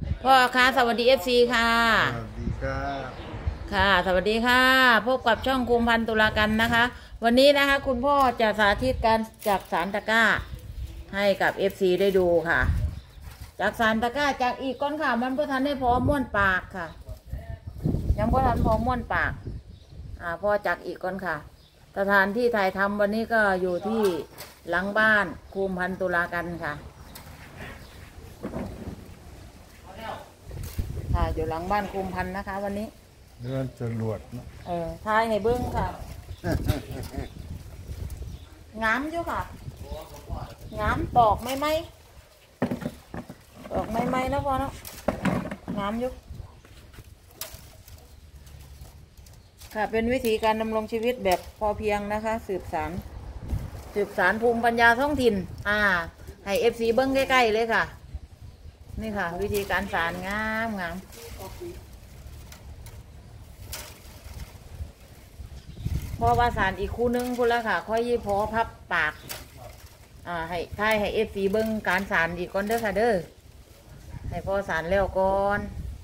พ่อค่ะสวัสดีFCค่ะสวัสดีครับค่ะสวัสดีค่ะพบกับช่องคุมพันตุลากันนะคะ วันนี้นะคะคุณพ่อจะสาธิตการจักสารตะกร้าให้กับ FC ได้ดูค่ะจักสารตะกร้าจากอีกก้อนค่ะมันพ่อทันได้พอม้วนปากค่ะยังพ่อทันพอม้วนปากพ่อจักอีกก้อนค่ะสถานที่ถ่ายทำวันนี้ก็อยู่ที่หลังบ้านคุมพันตุลากันค่ะค่ะอยู่หลังบ้านคุมพันนะคะ วันนี้เรื่องจรวดนะทายให้เบิ้งค่ะ งามอยู่ค่ะงามตอกไม่ตอกไม่นะพ่อเนาะงามอยู่ค่ะเป็นวิธีการดำรงชีวิตแบบพอเพียงนะคะ สืบสารภูมิปัญญาท้องถิ่นให้FCเบิ้งใกล้ๆเลยค่ะนี่ค่ะวิธีการสารงามพอว่าสารอีกคู่นึงพูดแล้วค่ะค่อยยี่พอพับปากให้FCเบิ้งการสารอีกก่อนเด้อค่ะเด้อให้พอสารแล้วก่อน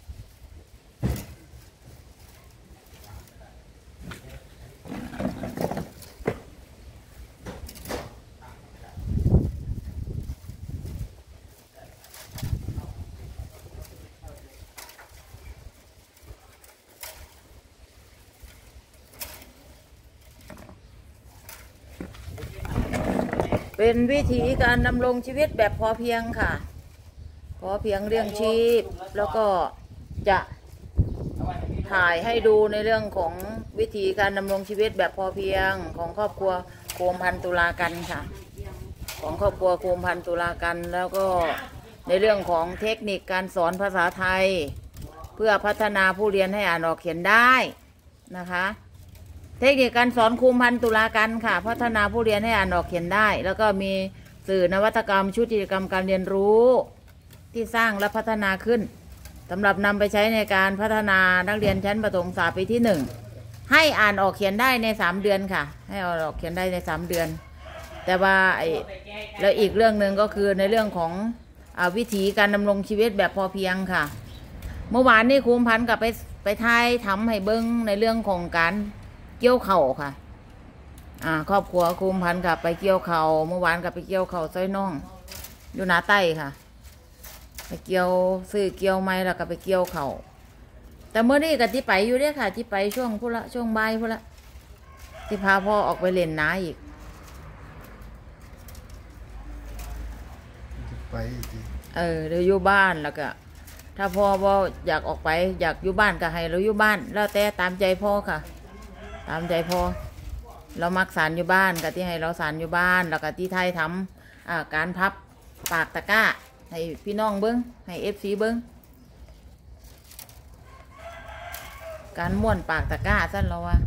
เป็นวิธีการดำรงชีวิตแบบพอเพียงค่ะพอเพียงเรื่องชีพแล้วก็จะถ่ายให้ดูในเรื่องของวิธีการดำรงชีวิตแบบพอเพียงของครอบครัวโคมพันตุลากันค่ะของครอบครัวโคมพันตุลากันแล้วก็ในเรื่องของเทคนิคการสอนภาษาไทยเพื่อพัฒนาผู้เรียนให้อ่านออกเขียนได้นะคะเทคนิคการสอนคุมพันตุลากันค่ะพัฒนาผู้เรียนให้อ่านออกเขียนได้แล้วก็มีสื่อนวัตกรรมชุดกิจกรรมการเรียนรู้ที่สร้างและพัฒนาขึ้นสำหรับนำไปใช้ในการพัฒนานักเรียนชั้นประถมศึกษาปีที่1ให้อ่านออกเขียนได้ใน3 เดือนค่ะให้อ่านออกเขียนได้ใน3 เดือนแต่ว่าแล้วอีกเรื่องหนึ่งก็คือในเรื่องของวิธีการดำรงชีวิตแบบพอเพียงค่ะเมื่อวานนี้คุมพันกับไปทายทำให้เบิ้งในเรื่องของการเกี่ยวเข่าค่ะครอบครัวคุมพันกับไปเกี่ยวเข่าเมื่อวานกับไปเกี่ยวเข่าซ้อยน่องอยู่หน้าใต้ค่ะไปเกี่ยวซื้อเกี่ยวไม้แล้วก็ไปเกี่ยวเข่าแต่เมื่อนี้กับที่ไปอยู่เนี่ยค่ะที่ไปช่วงพุ่นละช่วงบ่ายพุ่นละที่พาพ่อออกไปเล่นน้าอีกไปอีกเดี๋ยวอยู่บ้านแล้วก็ถ้าพ่ออยากออกไปอยากอยู่บ้านก็ให้เราอยู่บ้านแล้วแต่ตามใจพ่อค่ะตามใจพ่อเรามักสารอยู่บ้านกับที่ให้เราสารอยู่บ้านแล้วก็ที่ไทยทำการพับปากตะกร้าให้พี่น้องเบิ้งให้FCเบิ้งการม้วนปากตะกร้าสั้นเราว่า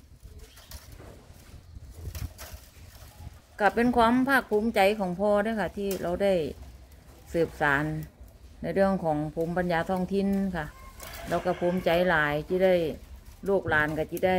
ก็เป็นความภาคภูมิใจของพ่อด้วยค่ะที่เราได้สืบสานในเรื่องของภูมิปัญญาท้องถิ่นค่ะเราก็ภูมิใจหลายที่ได้ลูกหลานก็ที่ได้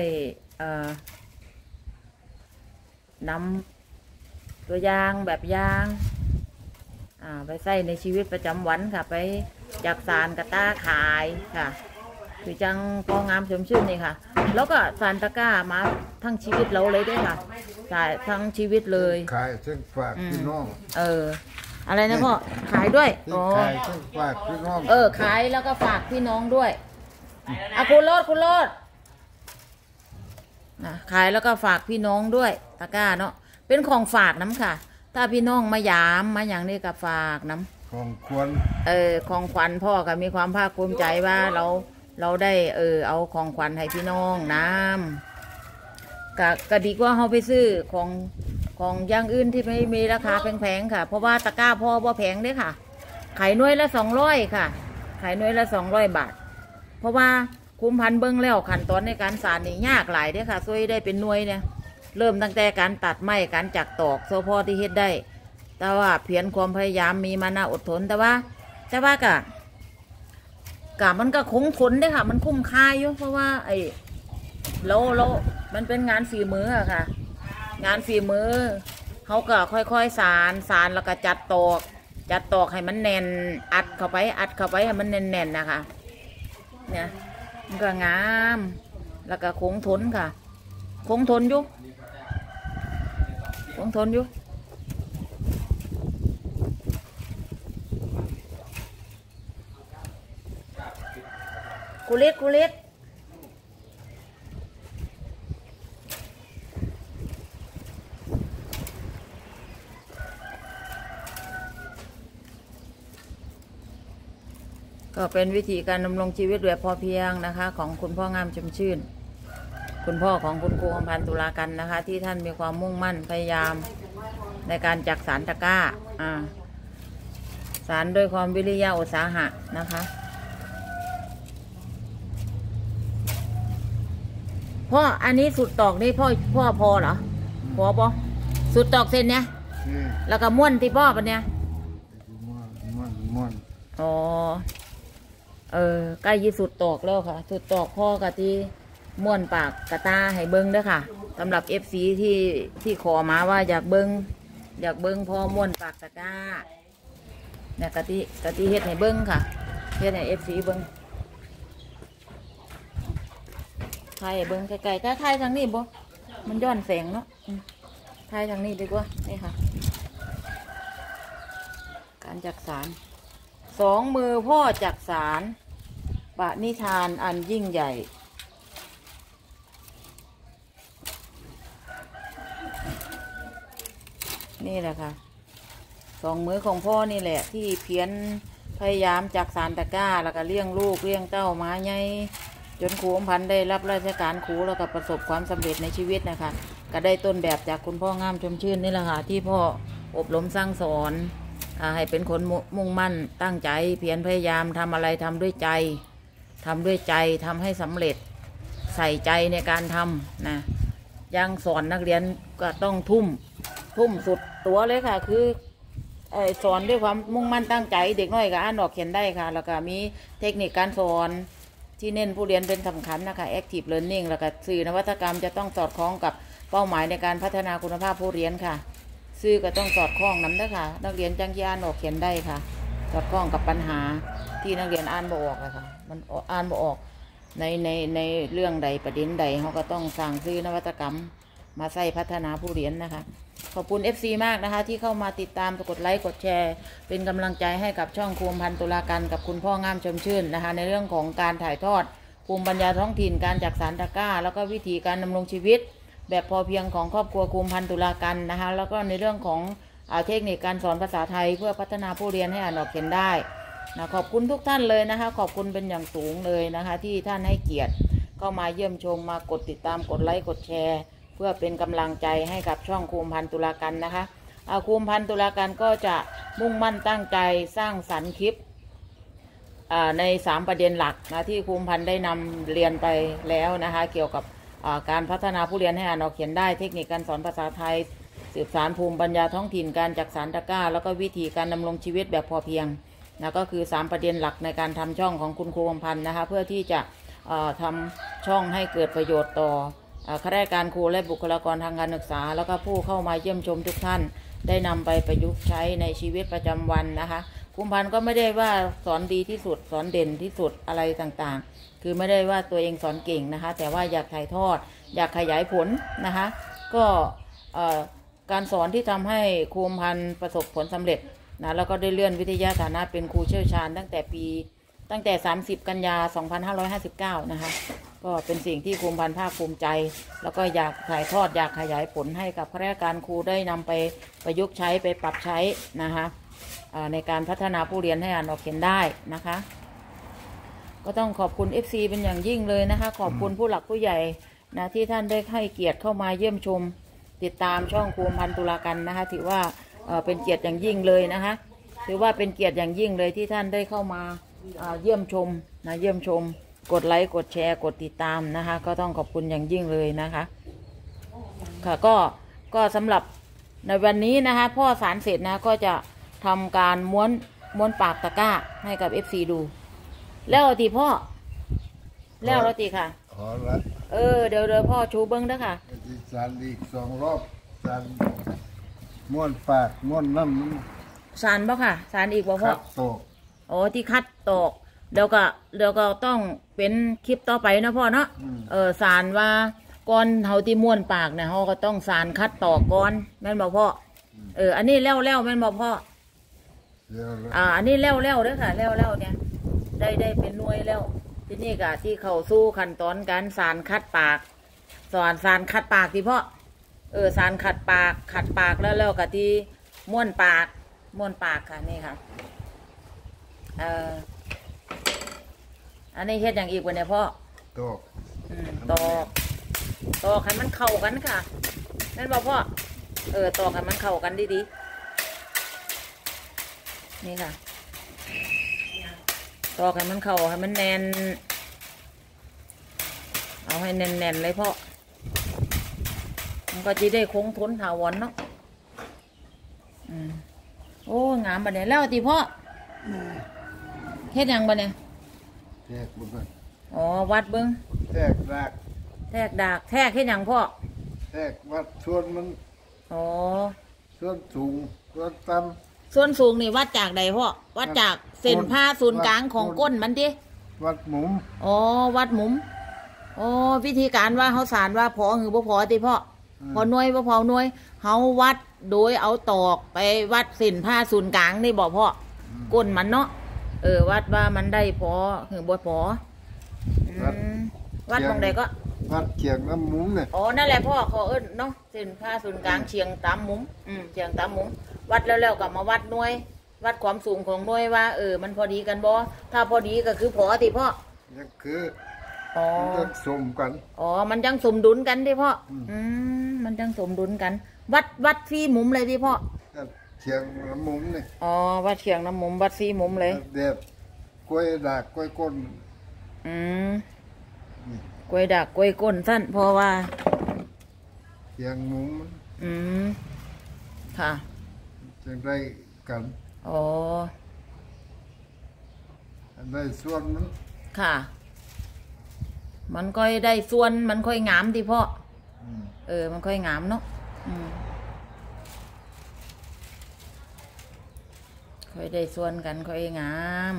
นำตัวอย่างแบบอย่างไปใส่ในชีวิตประจำวันค่ะไปจักสารกระต้าขายค่ะคือจังพองามสมชื่นนี่ค่ะแล้วก็สารตะกร้ามาทั้งชีวิตเราเลยด้วยค่ะทั้งชีวิตเลยขายเส้นฝากพี่น้องอะไรนะพ่อขายด้วยขายเส้นฝากพี่น้องขายแล้วก็ฝากพี่น้องด้วยคุณโลดขายแล้วก็ฝากพี่น้องด้วยตะกร้าเนาะเป็นของฝากน้ำค่ะถ้าพี่น้องมายามมาอย่างนี้ก็ฝากน้ำของขวัญของขวัญพ่อก็มีความภาคภูมิใจว่าเราได้เอาของขวัญให้พี่น้องน้ำก็ดีกว่าเขาไปซื้อของอย่างอื่นที่ไม่มีราคาแพงๆค่ะเพราะว่าตะกร้าพ่อบ่แพงเด้ค่ะขายหน่วยละ200ค่ะขายหน่วยละ200 บาทเพราะว่าคุมพันเบิ้งแล้วขั้นตอนในการสานนี่ยากหลายเด้ค่ะช่วยได้เป็นหน่วยเนี่ยเริ่มตั้งแต่การตัดไม้การจักตอกโซพอที่เฮ็ดได้แต่ว่าเพียรความพยายามมีมานะอดทนแต่ว่ากะมันก็คงทนได้ค่ะมันคุ้มค่าอยู่เพราะว่าเรามันเป็นงานฝีมืออะค่ะงานฝีมือเขาก็ค่อยๆสานแล้วก็จัดตอกจัดตอกให้มันแน่นอัดเข้าไปให้มันแน่นๆนะคะเนี่ยมันก็งามแล้วก็คงทนค่ะคงทนอยู่กุลิดก็เป็นวิธีการดำรงชีวิตแบบพอเพียงนะคะของคุณพ่องามชมชื่นคุณพ่อของคุณครูคำพันธ์ตุลากันนะคะที่ท่านมีความมุ่งมั่นพยายามในการจักสารตะกร้าสารด้วยความวิริยะอุตสาหะนะคะพ่ออันนี้สุดตอกนี่พ่อพอเหรอพอปะสุดตอกเส้นเนี้ยแล้วก็ม้วนที่พ่อปะเนี่ยม้วนอ๋อใกล้ยี่สุดตอกแล้วค่ะสุดตอกพ่อกะที่ม้วนปากกระตาให้เบิ้งด้วยค่ะสำหรับ FC ที่ขอมาว่าอยากเบิ้งพ่อม้วนปากตะกร้าเนี่ยกะทิเฮ็ดให้เบิ้งค่ะเฮ็ดให้ FC เบิ้งไทยเบิ้งไกลๆถ้าไทยทางนี้บ่มันย้อนแสงเนาะไทยทางนี้ดีกว่านี่ค่ะการจักสาร2 มือพ่อจักสารปณิธานอันยิ่งใหญ่นี่แหละค่ะ2 มือของพ่อนี่แหละที่เพียรพยายามจักสารตะกร้าแล้วก็เลี้ยงลูกเลี้ยงเต้ามาไงจนครูอมพันธ์ได้รับราชการครูแล้วก็ประสบความสำเร็จในชีวิตนะคะก็ได้ต้นแบบจากคุณพ่องามชมชื่นนี่แหละค่ะที่พ่ออบรมสั่งสอนให้เป็นคนมุ่งมั่นตั้งใจเพียรพยายามทำอะไรทำด้วยใจทำให้สำเร็จใส่ใจในการทำนะยังสอนนักเรียนก็ต้องทุ่มสุดตัวเลยค่ะคือสอนด้วยความมุ่งมั่นตั้งใจเด็กน้อยก็อ่านออกเขียนได้ค่ะแล้วก็มีเทคนิคการสอนที่เน้นผู้เรียนเป็นสำคัญนะคะ Active Learning แล้วก็สื่อนวัตกรรมจะต้องสอดคล้องกับเป้าหมายในการพัฒนาคุณภาพผู้เรียนค่ะสื่อก็ต้องสอดคล้องนำด้วยค่ะนักเรียนจังที่อ่านออกเขียนได้ค่ะสอดคล้องกับปัญหาที่นักเรียนอ่านบ่ออกค่ะมันอ่านบ่ออกในเรื่องใดประเด็นใดเขาก็ต้องสร้างสื่อนวัตกรรมมาใส่พัฒนาผู้เรียนนะคะขอบคุณ FC มากนะคะที่เข้ามาติดตามกดไลค์กดแชร์เป็นกำลังใจให้กับช่องครูอมพันธ์ตุลากันกับคุณพ่องามชมชื่นนะคะในเรื่องของการถ่ายทอดภูมิปัญญาท้องถิ่นการจักสารตะกร้าแล้วก็วิธีการดำรงชีวิตแบบพอเพียงของครอบครัวครูอมพันธ์ตุลากันนะคะแล้วก็ในเรื่องของเทคนิคการสอนภาษาไทยเพื่อพัฒนาผู้เรียนให้อ่านออกเขียนได้นะขอบคุณทุกท่านเลยนะคะขอบคุณเป็นอย่างสูงเลยนะคะที่ท่านให้เกียรติเข้ามาเยี่ยมชมมากดติดตามกดไลค์กดแชร์เพื่อเป็นกำลังใจให้กับช่องครูอมพันธ์ตุลากันนะคะครูอมพันธ์ตุลากันก็จะมุ่งมั่นตั้งใจสร้างสรรค์คลิปใน3 ประเด็นหลักนะที่ครูอมพันธ์ได้นำเรียนไปแล้วนะคะเกี่ยวกับการพัฒนาผู้เรียนให้อ่านออกเขียนได้เทคนิคการสอนภาษาไทยสืบสานภูมิปัญญาท้องถิ่นการจักสารตะกร้าแล้วก็วิธีการดำรงชีวิตแบบพอเพียงนะก็คือ3 ประเด็นหลักในการทำช่องของคุณครูอมพันธ์นะคะเพื่อที่จะทำช่องให้เกิดประโยชน์ต่อข้าราชการครูและบุคลากรทางการศึกษาแล้วก็ผู้เข้ามาเยี่ยมชมทุกท่านได้นำไปประยุกต์ใช้ในชีวิตประจำวันนะคะครูอมพันธ์ก็ไม่ได้ว่าสอนดีที่สุดสอนเด่นที่สุดอะไรต่างๆคือไม่ได้ว่าตัวเองสอนเก่งนะคะแต่ว่าอยากถ่ายทอดอยากขยายผลนะคะก็การสอนที่ทำให้ครูอมพันธ์ประสบผลสำเร็จนะแล้วก็ได้เลื่อนวิทยาฐานะเป็นครูเชี่ยวชาญตั้งแต่30 กันยา 2559นะคะก็เป็นสิ่งที่ครูอมพันธ์ภาคภูมิใจแล้วก็อยากถ่ายทอดอยากขยายผลให้กับข้าราชการครูได้นำไปประยุกต์ใช้ไปปรับใช้นะคะในการพัฒนาผู้เรียนให้อ่านออกเขียนได้นะคะก็ต้องขอบคุณ FC เป็นอย่างยิ่งเลยนะคะขอบคุณผู้หลักผู้ใหญ่นะที่ท่านได้ให้เกียรติเข้ามาเยี่ยมชมติดตามช่องครูอมพันธ์ตุลากันนะคะถือว่าเป็นเกียรติอย่างยิ่งเลยนะคะถือว่าเป็นเกียรติอย่างยิ่งเลยที่ท่านได้เข้ามาเยี่ยมชมนะเยี่ยมชมกดไลค์กดแชร์กดติดตามนะคะก็ต้องขอบคุณอย่างยิ่งเลยนะคะค่ะก็สำหรับในวันนี้นะคะพ่อสารเสร็จนะก็จะทำการม้วนปากตะกร้าให้กับ FC ดูแล้วทีพ่อแล้วทีค่ะขอรัดเดี๋ยวพ่อชูเบิ้งนะค่ะสารอีก2 รอบสารม้วนปากม้วนน้สารบ่ค่ะสารอีกบ่พ่อคัดตอกอ๋อที่คัดตอกเดี๋ยวก็ต้องเป็นคลิปต่อไปนะพ่อเนาะสารว่าก่อนเฮาที่ม้วนปากเนี่ยเฮาก็ต้องสารคัดตอกก่อนแม่นบ่พ่ออันนี้แล้วแม่นบ่พ่อแล้วแล้วอันนี้แล้วเด้อค่ะแล้วเนี่ยได้เป็นหน่วยแล้วทีนี้ก็ที่เข้าสู่ขั้นตอนการสารคัดปากสารคัดปากที่พ่อสารขัดปากแล้วก็ที่ม้วนปากค่ะนี่ค่ะอันนี้เฮ็ดอย่างอีกวันเนี่ยพ่อตอกตอกให้มันเข้ากันค่ะนั่นบอกพ่อตอกให้มันเข้ากันดีๆนี่ค่ะตอกให้มันเข้าให้มันแน่นเอาให้แน่นๆเลยพ่อมันก็จะได้คงทนถาวรเนาะโอ้งามบัดเนี่ยแล้วตีพ่อเฮ็ดหยังบัดเนี่ยแทกบุกันอ๋อวัดเบิ้งแทกรากแทกดากแทกเฮ็ดหยังพ่อแทกวัดส่วนมันอ๋อส่วนสูงส่วนต่ส่วนสูงนี่วัดจากใดพ่อวัดจากเส้นผ่าศูนย์กลางของก้นมันดิำวัดหมุมอ๋อวัดหมุมอ๋อวิธีการว่าเขาสารว่าพอหรือบ่พอติพ่อพอหน่วยบ่พอหน่วยเขาวัดโดยเอาตอกไปวัดเส้นผ่าศูนย์กลางนี่บอกพ่อก้นมันเนาะวัดว่ามันได้พอหรือบ่พอวัดตรงใดก็วัดเขียงน้ำหมุมเนี่ยอ๋อนั่นแหละพ่อเขาเนาะเส้นผ่าศูนย์กลางเฉียงตามมุมเฉียงตามมุมวัดแล้วก็มาวัดหน่วย วัดความสูงของหน่วยว่ามันพอดีกันบ่ถ้าพอดีก็คือพอติพ่อนี่คืออ๋อมันจะสมกันอ๋อมันจังสมดุลกันดิพ่อมันจังสมดุลกัน วัดสี่มุมเลยดิพ่อเขียงน้ำหมุมเนี่ยอ๋อวัดเฉียงน้ำมุมวัดสี่มุมเลยเด็บกล้วยดากกล้วยก้นกล้วยดักกล้วยก้นสั้นเพราะว่าเขียงหมุมมันค่ะจึงได้กันอ๋อได้ส่วนมันค่ะ มันค่อยได้ส่วนมันค่อยงามดิพ่อมันค่อยงามเนาะค่อยได้ส่วนกันค่อยงาม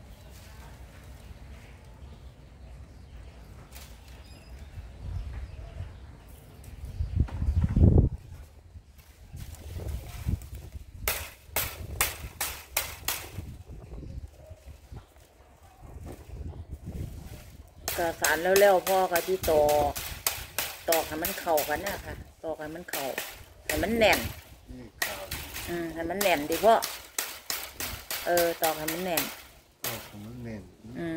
กระสานแล้วพ่อก็ที่ตอกให้มันเข่ากันเนี่ยค่ะตอกให้มันเข่าให้มันแน่นนี่ขาวให้มันแน่นดิพ่อตอกให้มันแน่นก็ของมันเน่น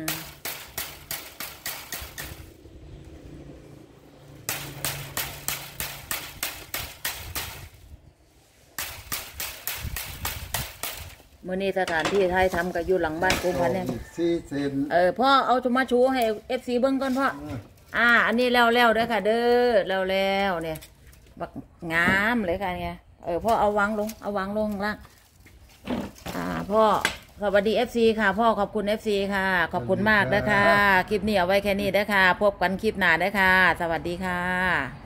มื่อนี้สถานที่ไทยทำก็อยู่หลังบ้านกุมพันเนี่ยสี่เซนพ่อเอาจะมาชูให้FCเบิ้งก่อนพ่ออันนี้แล้วเด้อค่ะ เด้อแล้วเนี่ยบักงามเลยค่ะเนี่ยพ่อเอาวางลงข้างล่างพ่อสวัสดี FC ค่ะพ่อขอบคุณ FC ค่ะขอบคุณมากนะคะคลิปนี้เอาไว้แค่นี้นะคะพบกันคลิปหน้านะคะสวัสดีค่ะ